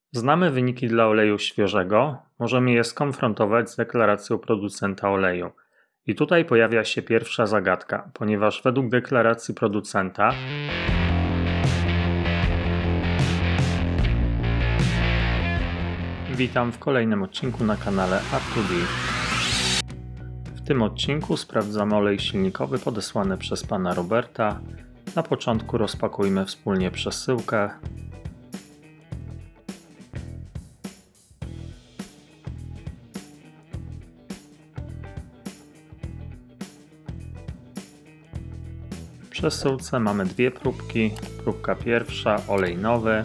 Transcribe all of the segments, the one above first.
Znamy wyniki dla oleju świeżego, możemy je skonfrontować z deklaracją producenta oleju. I tutaj pojawia się pierwsza zagadka, ponieważ według deklaracji producenta Witam w kolejnym odcinku na kanale R2D. W tym odcinku sprawdzamy olej silnikowy podesłany przez pana Roberta. Na początku rozpakujmy wspólnie przesyłkę. W przesyłce mamy dwie próbki. Próbka pierwsza, olej nowy.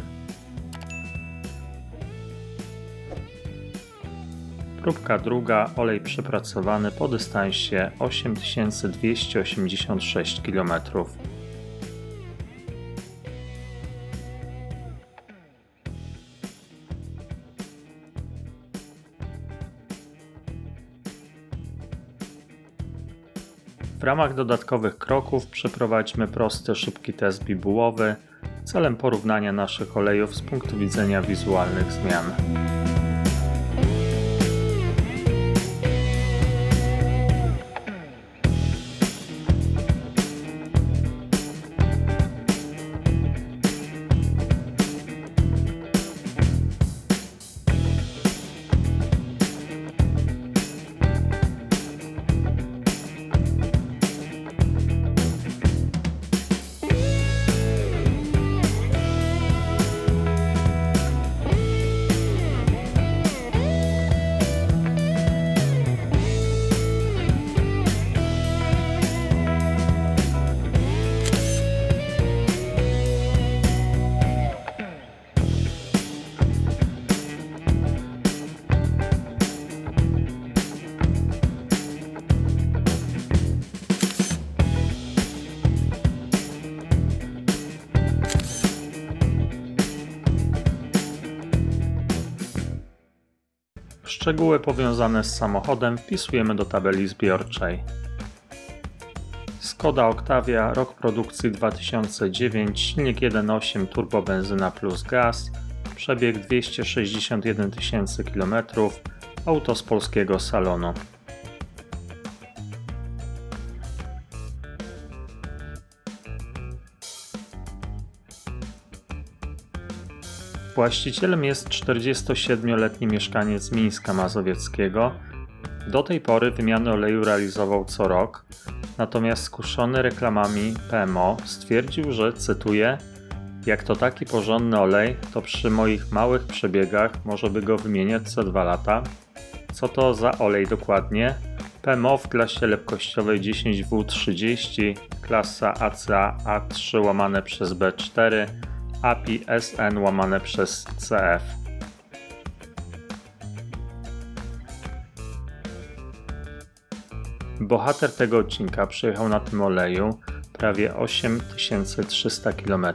Próbka druga, olej przepracowany po dystansie 8286 km. W ramach dodatkowych kroków przeprowadźmy prosty, szybki test bibułowy celem porównania naszych olejów z punktu widzenia wizualnych zmian. Szczegóły powiązane z samochodem wpisujemy do tabeli zbiorczej. Skoda Octavia, rok produkcji 2009, silnik 1.8 turbobenzyna plus gaz, przebieg 261 000 km, auto z polskiego salonu. Właścicielem jest 47-letni mieszkaniec Mińska Mazowieckiego. Do tej pory wymiany oleju realizował co rok, natomiast skuszony reklamami PMO stwierdził, że, cytuję, jak to taki porządny olej, to przy moich małych przebiegach może by go wymieniać co 2 lata. Co to za olej dokładnie? PMO w klasie lepkościowej 10W30, klasa ACA A3/B4, API SN/CF. Bohater tego odcinka przejechał na tym oleju prawie 8300 km,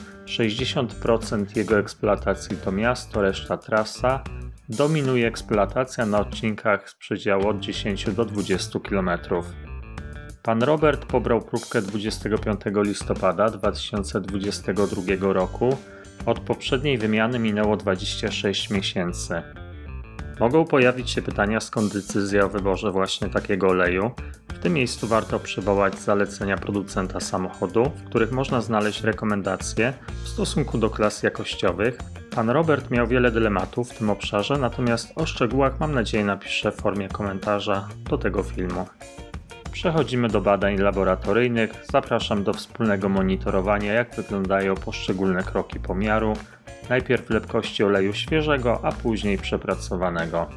60% jego eksploatacji to miasto, reszta trasa. Dominuje eksploatacja na odcinkach z przedziału od 10 do 20 km. Pan Robert pobrał próbkę 25 listopada 2022 roku. Od poprzedniej wymiany minęło 26 miesięcy. Mogą pojawić się pytania, skąd decyzja o wyborze właśnie takiego oleju. W tym miejscu warto przywołać zalecenia producenta samochodu, w których można znaleźć rekomendacje w stosunku do klas jakościowych. Pan Robert miał wiele dylematów w tym obszarze, natomiast o szczegółach mam nadzieję napisze w formie komentarza do tego filmu. Przechodzimy do badań laboratoryjnych. Zapraszam do wspólnego monitorowania, jak wyglądają poszczególne kroki pomiaru. Najpierw lepkości oleju świeżego, a później przepracowanego.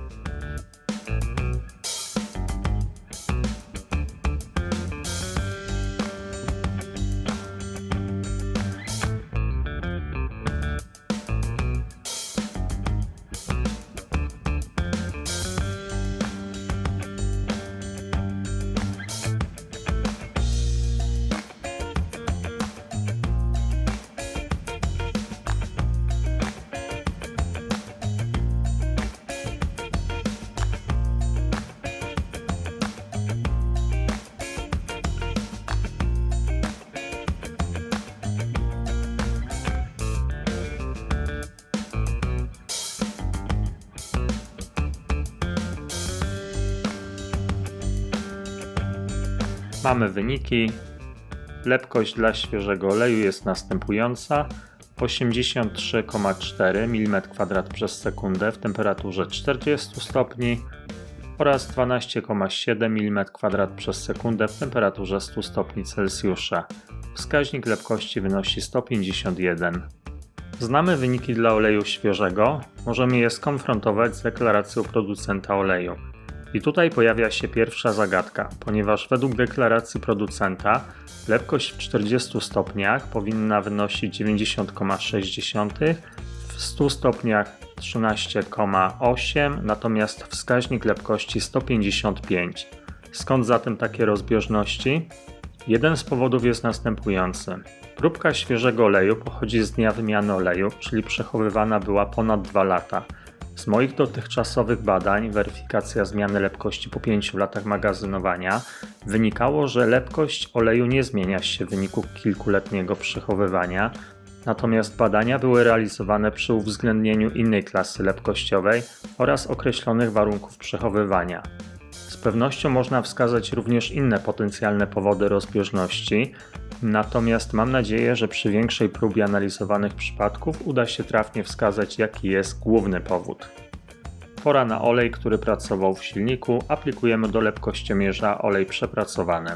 Mamy wyniki. Lepkość dla świeżego oleju jest następująca: 83,4 mm² przez sekundę w temperaturze 40 stopni oraz 12,7 mm² przez sekundę w temperaturze 100 stopni Celsjusza. Wskaźnik lepkości wynosi 151. Znamy wyniki dla oleju świeżego, możemy je skonfrontować z deklaracją producenta oleju. I tutaj pojawia się pierwsza zagadka, ponieważ według deklaracji producenta lepkość w 40 stopniach powinna wynosić 90,6, w 100 stopniach 13,8, natomiast wskaźnik lepkości 155. Skąd zatem takie rozbieżności? Jeden z powodów jest następujący. Próbka świeżego oleju pochodzi z dnia wymiany oleju, czyli przechowywana była ponad 2 lata. Z moich dotychczasowych badań, weryfikacja zmiany lepkości po 5 latach magazynowania, wynikało, że lepkość oleju nie zmienia się w wyniku kilkuletniego przechowywania, natomiast badania były realizowane przy uwzględnieniu innej klasy lepkościowej oraz określonych warunków przechowywania. Z pewnością można wskazać również inne potencjalne powody rozbieżności, natomiast mam nadzieję, że przy większej próbie analizowanych przypadków uda się trafnie wskazać, jaki jest główny powód. Pora na olej, który pracował w silniku. Aplikujemy do lepkościomierza olej przepracowany.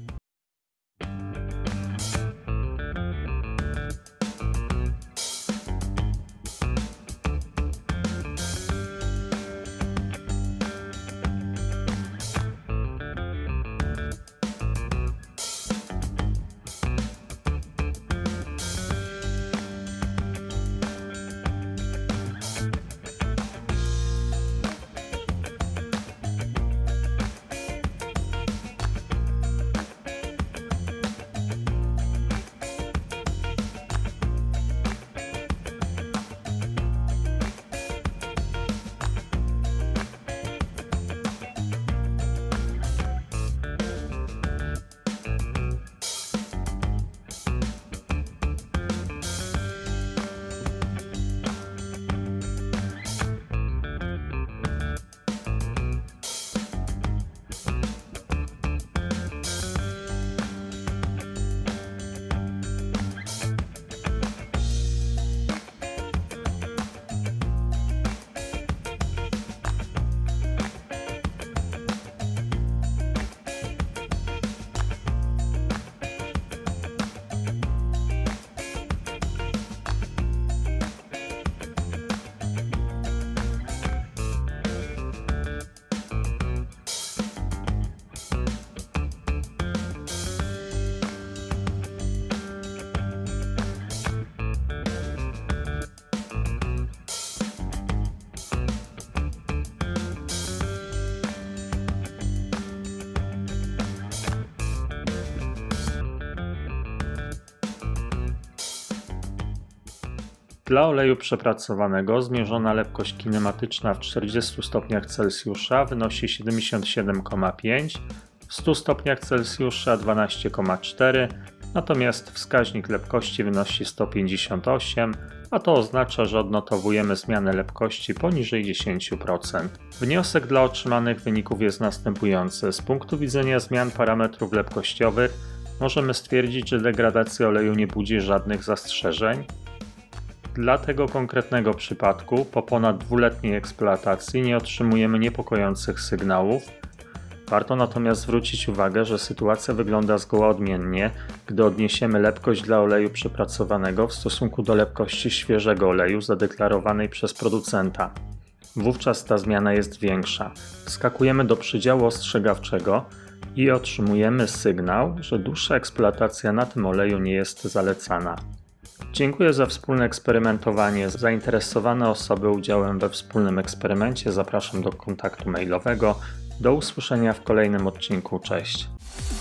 Dla oleju przepracowanego zmierzona lepkość kinematyczna w 40 stopniach Celsjusza wynosi 77,5, w 100 stopniach Celsjusza 12,4, natomiast wskaźnik lepkości wynosi 158, a to oznacza, że odnotowujemy zmianę lepkości poniżej 10%. Wniosek dla otrzymanych wyników jest następujący. Z punktu widzenia zmian parametrów lepkościowych możemy stwierdzić, że degradacja oleju nie budzi żadnych zastrzeżeń. Dla tego konkretnego przypadku, po ponad 2-letniej eksploatacji, nie otrzymujemy niepokojących sygnałów. Warto natomiast zwrócić uwagę, że sytuacja wygląda zgoła odmiennie, gdy odniesiemy lepkość dla oleju przepracowanego w stosunku do lepkości świeżego oleju zadeklarowanej przez producenta. Wówczas ta zmiana jest większa. Skakujemy do przedziału ostrzegawczego i otrzymujemy sygnał, że dłuższa eksploatacja na tym oleju nie jest zalecana. Dziękuję za wspólne eksperymentowanie. Zainteresowane osoby udziałem we wspólnym eksperymencie zapraszam do kontaktu mailowego. Do usłyszenia w kolejnym odcinku. Cześć!